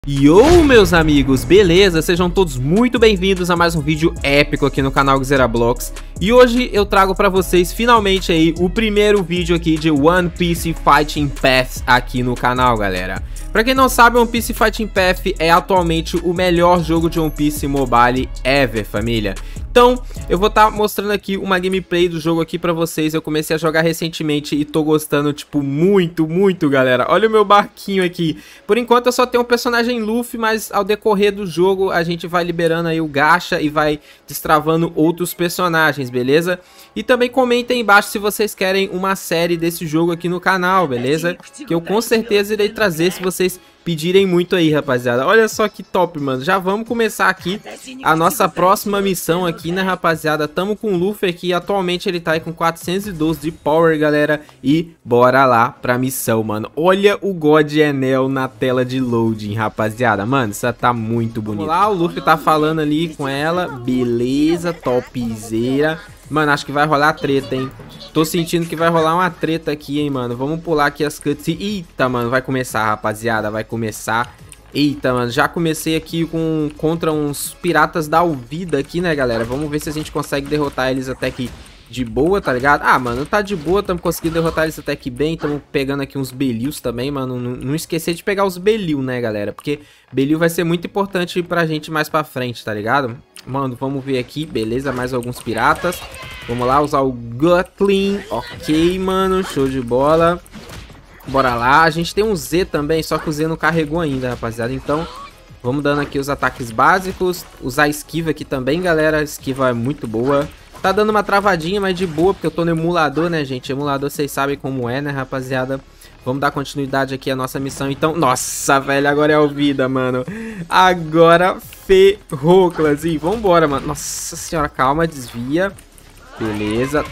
Yo, meus amigos, beleza? Sejam todos muito bem-vindos a mais um vídeo épico aqui no canal Xerablox. E hoje eu trago pra vocês finalmente aí o primeiro vídeo aqui de One Piece Fighting Path aqui no canal, galera. Pra quem não sabe, One Piece Fighting Path é atualmente o melhor jogo de One Piece Mobile ever, família. Então, eu vou estar mostrando aqui uma gameplay do jogo aqui pra vocês. Eu comecei a jogar recentemente e tô gostando, tipo, muito, galera. Olha o meu barquinho aqui. Por enquanto eu só tenho um personagem Luffy, mas ao decorrer do jogo a gente vai liberando aí o gacha e vai destravando outros personagens, beleza? E também comentem aí embaixo se vocês querem uma série desse jogo aqui no canal, beleza? Que eu com certeza irei trazer se vocês pedirem muito aí, rapaziada. Olha só que top, mano. Já vamos começar aqui a nossa próxima missão aqui, né, rapaziada? Tamo com o Luffy aqui. Atualmente ele tá aí com 412 de power, galera. E bora lá pra missão, mano. Olha o God Enel na tela de loading, rapaziada. Mano, isso tá muito bonito. Vamos lá, o Luffy tá falando ali com ela. Beleza, topzera. Mano, acho que vai rolar treta, hein? Tô sentindo que vai rolar uma treta aqui, hein, mano. Vamos pular aqui as cutscenes. Eita, mano, vai começar, rapaziada. Vai começar. Eita, mano, já comecei aqui contra uns piratas da Alvida aqui, né, galera? Vamos ver se a gente consegue derrotar eles até que de boa, tá ligado? Ah, mano, tá de boa, estamos conseguindo derrotar eles até que bem. Estamos pegando aqui uns Belius também, mano. Não esquecer de pegar os Belius, né, galera? Porque Belius vai ser muito importante pra gente mais pra frente, tá ligado? Mano, vamos ver aqui, beleza, mais alguns piratas. Vamos lá, usar o Gatling. Ok, mano, show de bola. Bora lá, a gente tem um Z também, só que o Z não carregou ainda, rapaziada. Então, vamos dando aqui os ataques básicos. Usar esquiva aqui também, galera, a esquiva é muito boa. Tá dando uma travadinha, mas de boa, porque eu tô no emulador, né, gente? Emulador, vocês sabem como é, né, rapaziada? Vamos dar continuidade aqui à nossa missão, então. Nossa, velho, agora é a vida, mano. Agora ferrou, clãzinho. Vambora, mano. Nossa senhora, calma, desvia. Beleza,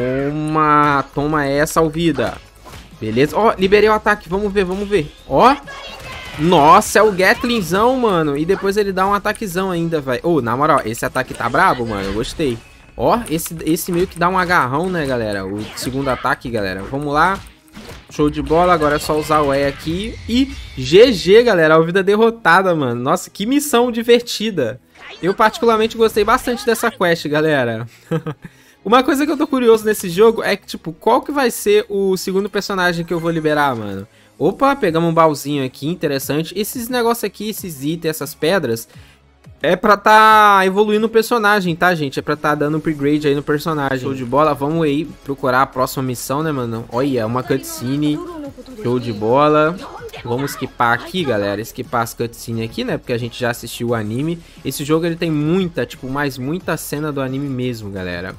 toma. Toma essa, Alvida. Beleza, ó, liberei o ataque, vamos ver. Ó, nossa, é o Gatlingzão, mano. E depois ele dá um ataquezão ainda, velho. Ô, na moral, esse ataque tá brabo, mano, eu gostei. Ó, esse meio que dá um agarrão, né, galera? O segundo ataque, galera. Vamos lá. Show de bola, agora é só usar o E aqui. E GG, galera, a vida derrotada, mano. Nossa, que missão divertida. Eu particularmente gostei bastante dessa quest, galera. Uma coisa que eu tô curioso nesse jogo é que, tipo, qual que vai ser o segundo personagem que eu vou liberar, mano? Opa, pegamos um baúzinho aqui, interessante. Esses negócios aqui, esses itens, essas pedras, é pra tá evoluindo o personagem, tá, gente? É pra tá dando upgrade aí no personagem. Show de bola, vamos aí procurar a próxima missão, né, mano? Olha, uma cutscene. Show de bola. Vamos skipar aqui, galera. Skipar as cutscenes aqui, né? Porque a gente já assistiu o anime. Esse jogo, ele tem muita, tipo, muita cena do anime mesmo, galera.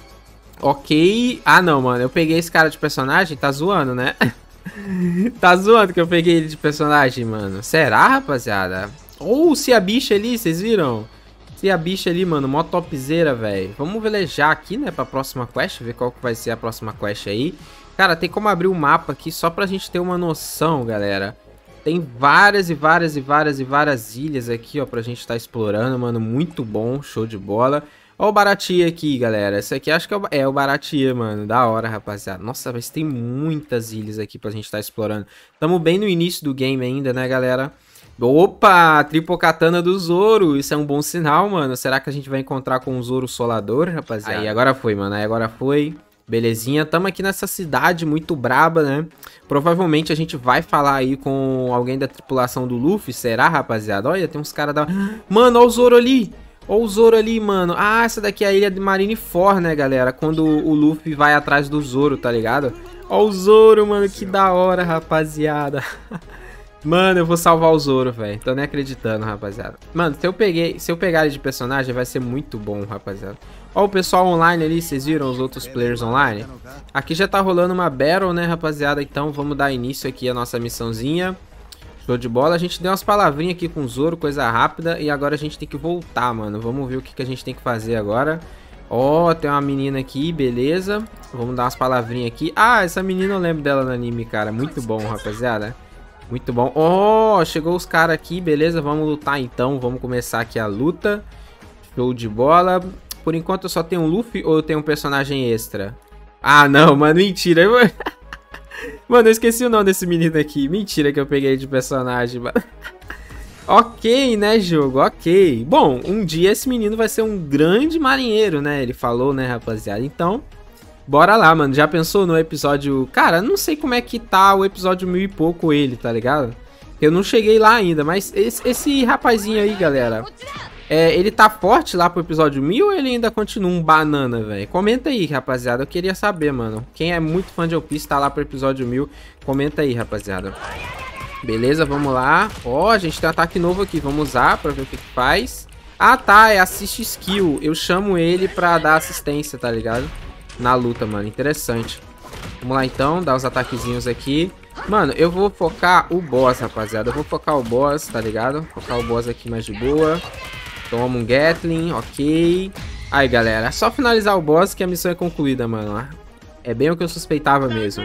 Ok. Ah, não, mano. Eu peguei esse cara de personagem. Tá zoando, né? Tá zoando que eu peguei ele de personagem, mano. Será, rapaziada? Ou se a bicha ali, vocês viram? Se a bicha ali, mano, mó topzera, velho. Vamos velejar aqui, né, pra próxima quest. Ver qual que vai ser a próxima quest aí. Cara, tem como abrir o mapa aqui só pra gente ter uma noção, galera. Tem várias ilhas aqui, ó, pra gente estar explorando, mano. Muito bom, show de bola. Ó o Baratie aqui, galera. Esse aqui acho que é o Baratie, mano. Da hora, rapaziada. Nossa, mas tem muitas ilhas aqui pra gente estar explorando. Tamo bem no início do game ainda, né, galera? Opa, Triple Katana do Zoro. Isso é um bom sinal, mano. Será que a gente vai encontrar com o Zoro Solador, rapaziada? Aí, agora foi, mano. Aí, agora foi. Belezinha. Tamo aqui nessa cidade muito braba, né? Provavelmente a gente vai falar aí com alguém da tripulação do Luffy. Será, rapaziada? Olha, tem uns caras da... Mano, olha o Zoro ali. Olha o Zoro ali, mano. Ah, essa daqui é a ilha de Marineford, né, galera? Quando o Luffy vai atrás do Zoro, tá ligado? Olha o Zoro, mano. Que da hora, rapaziada. Mano, eu vou salvar o Zoro, velho. Tô nem acreditando, rapaziada. Mano, se eu pegar ele de personagem, vai ser muito bom, rapaziada. Ó o pessoal online ali, vocês viram os outros players online? Aqui já tá rolando uma battle, né, rapaziada? Então vamos dar início aqui à nossa missãozinha. Show de bola. A gente deu umas palavrinhas aqui com o Zoro, coisa rápida. E agora a gente tem que voltar, mano. Vamos ver o que a gente tem que fazer agora. Ó, tem uma menina aqui, beleza. Vamos dar umas palavrinhas aqui. Ah, essa menina eu lembro dela no anime, cara. Muito bom, rapaziada. Muito bom. Ó, chegou os caras aqui, beleza. Vamos lutar então. Vamos começar aqui a luta. Show de bola. Por enquanto eu só tenho um Luffy ou eu tenho um personagem extra? Ah, não, mano. Mentira. Mano, eu esqueci o nome desse menino aqui. Mentira que eu peguei de personagem, mano. Ok, né, jogo? Ok. Bom, um dia esse menino vai ser um grande marinheiro, né? Ele falou, né, rapaziada? Então, bora lá, mano. Já pensou no episódio... Cara, não sei como é que tá o episódio 1000 e pouco ele, tá ligado? Eu não cheguei lá ainda, mas esse rapazinho aí, galera... ele tá forte lá pro episódio 1000 ou ele ainda continua um banana, velho? Comenta aí, rapaziada. Eu queria saber, mano. Quem é muito fã de One Piece tá lá pro episódio 1000. Comenta aí, rapaziada. Beleza, vamos lá. Ó, a gente tem um ataque novo aqui. Vamos usar pra ver o que faz. Ah, tá. É assist skill. Eu chamo ele pra dar assistência, tá ligado? Na luta, mano. Interessante. Vamos lá, então. Dar os ataquezinhos aqui. Mano, eu vou focar o boss, rapaziada. Eu vou focar o boss, tá ligado? Focar o boss aqui mais de boa. Toma um Gatling, ok. Aí, galera, é só finalizar o boss que a missão é concluída, mano. É bem o que eu suspeitava mesmo.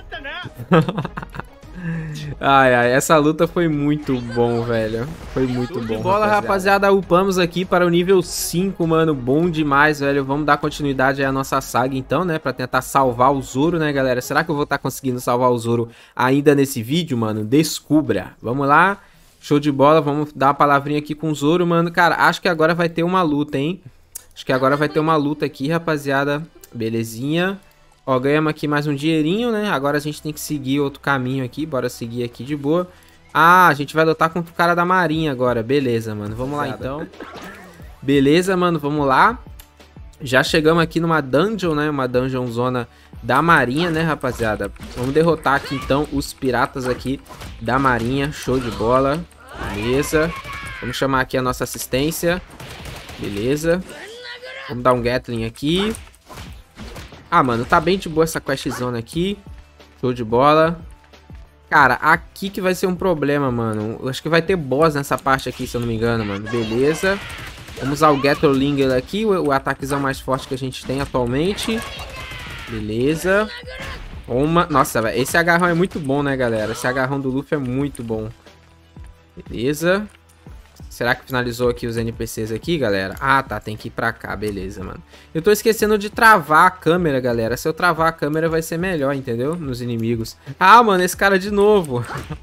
Ai, essa luta foi muito bom, velho. Foi muito bom, bola, rapaziada. Upamos aqui para o nível 5, mano. Bom demais, velho. Vamos dar continuidade aí à nossa saga, então, né? Pra tentar salvar o Zoro, né, galera? Será que eu vou estar conseguindo salvar o Zoro ainda nesse vídeo, mano? Descubra. Vamos lá. Show de bola, vamos dar uma palavrinha aqui com o Zoro, mano. Cara, acho que agora vai ter uma luta, hein? Acho que agora vai ter uma luta aqui, rapaziada. Belezinha. Ó, ganhamos aqui mais um dinheirinho, né? Agora a gente tem que seguir outro caminho aqui. Bora seguir aqui de boa. Ah, a gente vai lutar contra o cara da marinha agora. Beleza, mano. Vamos lá, então. Beleza, mano. Vamos lá. Já chegamos aqui numa dungeon, né? Uma dungeon zona da marinha, né, rapaziada? Vamos derrotar aqui, então, os piratas aqui da marinha. Show de bola. Beleza. Vamos chamar aqui a nossa assistência. Beleza. Vamos dar um Gatling aqui. Ah, mano, tá bem de boa essa questzona aqui. Show de bola. Cara, aqui que vai ser um problema, mano. Eu acho que vai ter boss nessa parte aqui, se eu não me engano, mano. Beleza. Vamos usar o Gatling aqui, o ataquezão mais forte que a gente tem atualmente. Beleza. Nossa, velho, esse agarrão é muito bom, né, galera? Esse agarrão do Luffy é muito bom. Beleza. Será que finalizou aqui os NPCs aqui, galera? Ah, tá, tem que ir pra cá, beleza, mano. Eu tô esquecendo de travar a câmera, galera. Se eu travar a câmera vai ser melhor, entendeu? Nos inimigos. Ah, mano, esse cara de novo.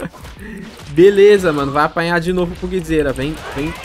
Beleza, mano, vai apanhar de novo pro Guizeira. Vem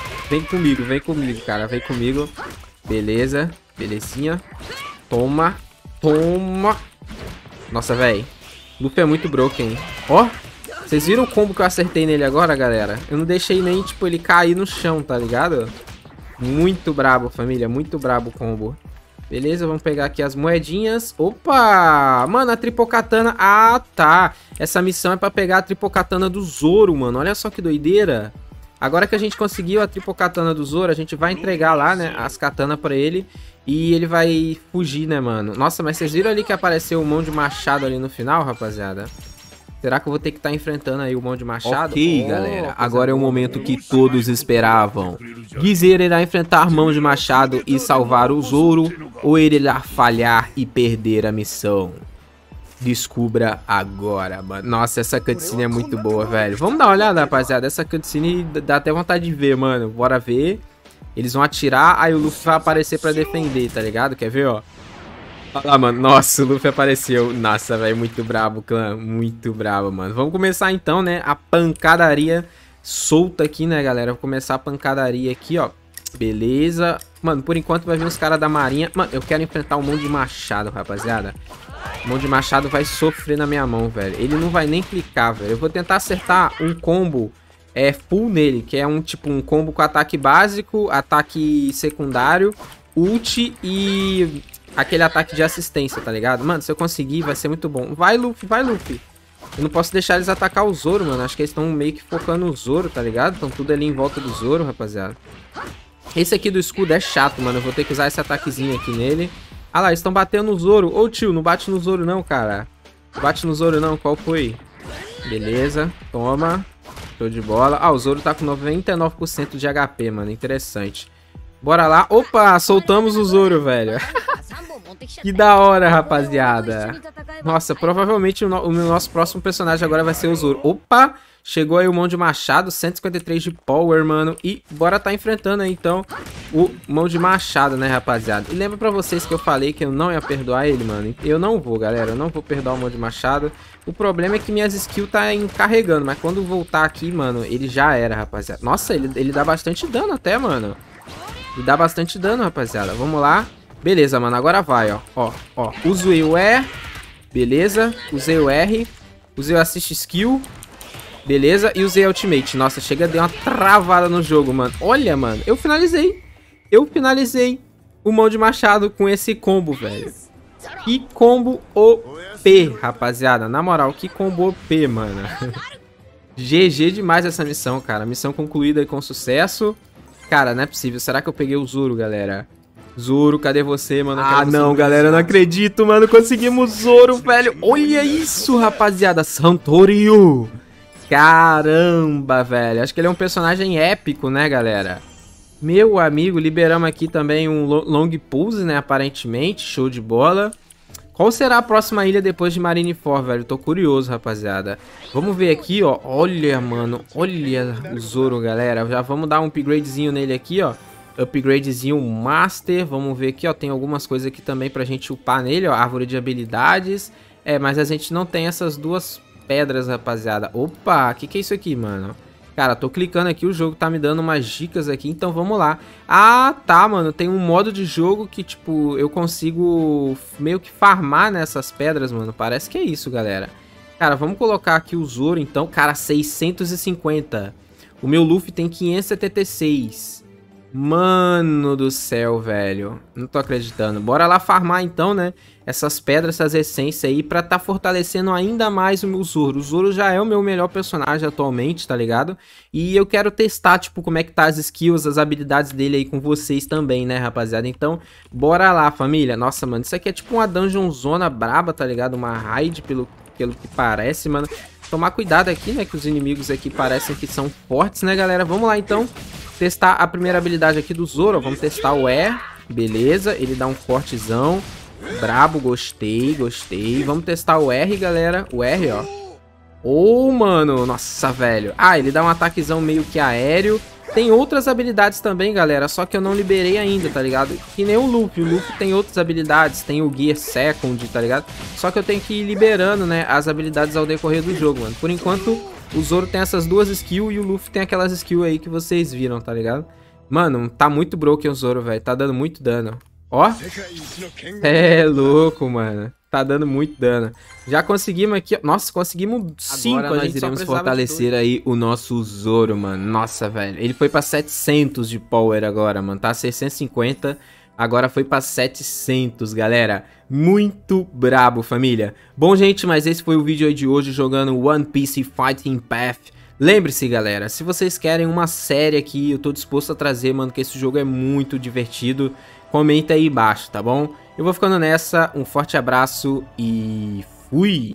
comigo, cara, vem comigo. Beleza, belezinha. Toma, toma. Nossa, velho. Luffy é muito broken. Ó. Vocês viram o combo que eu acertei nele agora, galera? Eu não deixei nem, tipo, ele cair no chão, tá ligado? Muito brabo, família. Muito brabo o combo. Beleza, vamos pegar aqui as moedinhas. Opa! Mano, a Tripocatana... Ah, tá. Essa missão é pra pegar a Tripocatana do Zoro, mano. Olha só que doideira. Agora que a gente conseguiu a Tripocatana do Zoro, a gente vai entregar lá, né, as katanas pra ele. E ele vai fugir, né, mano? Nossa, mas vocês viram ali que apareceu um mão de machado ali no final, rapaziada? Será que eu vou ter que estar enfrentando aí o mão de machado? Ok, galera. Agora é o momento que todos esperavam. Guizeira irá enfrentar mão de machado e salvar o Zoro, ou ele irá falhar e perder a missão? Descubra agora, mano. Nossa, essa cutscene é muito boa, velho. Vamos dar uma olhada, rapaziada. Essa cutscene dá até vontade de ver, mano. Bora ver. Eles vão atirar, aí o Luffy vai aparecer pra defender, tá ligado? Quer ver, ó? Olha lá, mano. Nossa, o Luffy apareceu. Nossa, velho, muito brabo, clã. Muito brabo, mano. Vamos começar então, né? A pancadaria solta aqui, né, galera? Vou começar a pancadaria aqui, ó. Beleza. Mano, por enquanto vai vir os caras da marinha. Mano, eu quero enfrentar um mão de machado, rapaziada. O mão de machado vai sofrer na minha mão, velho. Ele não vai nem clicar, velho. Eu vou tentar acertar um combo full nele, que é um tipo um combo com ataque básico, ataque secundário, ult e aquele ataque de assistência, tá ligado? Mano, se eu conseguir, vai ser muito bom. Vai, Luffy, vai, Luffy. Eu não posso deixar eles atacar o Zoro, mano. Acho que eles estão meio que focando o Zoro, tá ligado? Estão tudo ali em volta do Zoro, rapaziada. Esse aqui do escudo é chato, mano. Eu vou ter que usar esse ataquezinho aqui nele. Ah lá, eles estão batendo no Zoro. Ô, tio, não bate no Zoro não, cara. Não bate no Zoro não, qual foi? Beleza, toma. Show de bola. Ah, o Zoro tá com 99% de HP, mano. Interessante. Bora lá. Opa, soltamos o Zoro, velho. Que da hora, rapaziada. Nossa, provavelmente o nosso próximo personagem agora vai ser o Zoro. Opa, Chegou aí o Mão de Machado, 153 de Power, mano. E bora tá enfrentando aí, então, o Mão de Machado, né, rapaziada? E lembra pra vocês que eu falei que eu não ia perdoar ele, mano? Eu não vou, galera. Eu não vou perdoar o Mão de Machado. O problema é que minhas skills tá encarregando. Mas quando voltar aqui, mano, ele já era, rapaziada. Nossa, ele dá bastante dano até, mano. Ele dá bastante dano, rapaziada. Vamos lá. Beleza, mano. Agora vai, ó. Ó. Usei o E. Beleza. Usei o R. Usei o Assist Skill. Beleza, e usei Ultimate. Nossa, chega, deu uma travada no jogo, mano. Olha, mano, eu finalizei o Mão de Machado com esse combo, velho. Que combo OP, rapaziada. Na moral, que combo OP, mano. GG demais essa missão, cara. Missão concluída com sucesso. Cara, não é possível. Será que eu peguei o Zoro, galera? Zoro, cadê você, mano? Ah, não, galera, não acredito, mano. Conseguimos Zoro, velho. Olha isso, rapaziada. Santorio. Caramba, velho. Acho que ele é um personagem épico, né, galera? Meu amigo, liberamos aqui também um Long Pulse, né, aparentemente. Show de bola. Qual será a próxima ilha depois de Marineford, velho? Tô curioso, rapaziada. Vamos ver aqui, ó. Olha, mano. Olha o Zoro, galera. Já vamos dar um upgradezinho nele aqui, ó. Upgradezinho Master. Vamos ver aqui, ó. Tem algumas coisas aqui também pra gente upar nele, ó. Árvore de habilidades. É, mas a gente não tem essas duas pedras, rapaziada. Opa, que é isso aqui, mano? Cara, tô clicando aqui, o jogo tá me dando umas dicas aqui, então vamos lá. Ah, tá, mano, tem um modo de jogo que, tipo, eu consigo meio que farmar nessas pedras, mano. Parece que é isso, galera. Cara, vamos colocar aqui o Zoro, então. Cara, 650. O meu Luffy tem 576. Mano do céu, velho. Não tô acreditando. Bora lá farmar então, né? Essas pedras, essas essências aí, pra tá fortalecendo ainda mais o meu Zoro. O Zoro já é o meu melhor personagem atualmente, tá ligado? E eu quero testar, tipo, como é que tá as skills, as habilidades dele aí com vocês também, né, rapaziada? Então, bora lá, família. Nossa, mano, isso aqui é tipo uma dungeon zona braba, tá ligado? Uma raid, pelo que parece, mano. Tomar cuidado aqui, né, que os inimigos aqui parecem que são fortes, né, galera? Vamos lá, então. Testar a primeira habilidade aqui do Zoro. Vamos testar o E. Beleza, ele dá um cortezão. Brabo, gostei. Vamos testar o R, galera. O R, ó. Oh, mano. Nossa, velho. Ah, ele dá um ataquezão meio que aéreo. Tem outras habilidades também, galera. Só que eu não liberei ainda, tá ligado? Que nem o Luffy. O Luffy tem outras habilidades. Tem o Gear Second, tá ligado? Só que eu tenho que ir liberando, né, as habilidades ao decorrer do jogo, mano. Por enquanto, o Zoro tem essas duas skills e o Luffy tem aquelas skills aí que vocês viram, tá ligado? Mano, tá muito broken o Zoro, velho. Tá dando muito dano. Ó. É louco, mano. Tá dando muito dano. Já conseguimos aqui. Nossa, conseguimos 5. Agora nós iremos fortalecer aí o nosso Zoro, mano. Nossa, velho. Ele foi pra 700 de power agora, mano. Tá 650. Agora foi pra 700, galera. Muito brabo, família. Bom, gente, mas esse foi o vídeo aí de hoje jogando One Piece Fighting Path. Lembre-se, galera, se vocês querem uma série aqui, eu tô disposto a trazer, mano, que esse jogo é muito divertido. Comenta aí embaixo, tá bom? Eu vou ficando nessa, um forte abraço e fui!